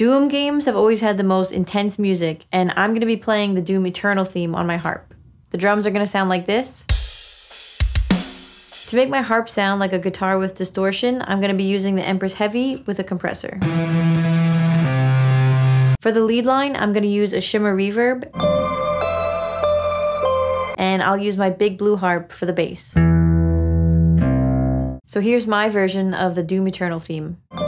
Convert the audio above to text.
Doom games have always had the most intense music, and I'm gonna be playing the Doom Eternal theme on my harp. The drums are gonna sound like this. To make my harp sound like a guitar with distortion, I'm gonna be using the Empress Heavy with a compressor. For the lead line, I'm gonna use a shimmer reverb, and I'll use my big blue harp for the bass. So here's my version of the Doom Eternal theme.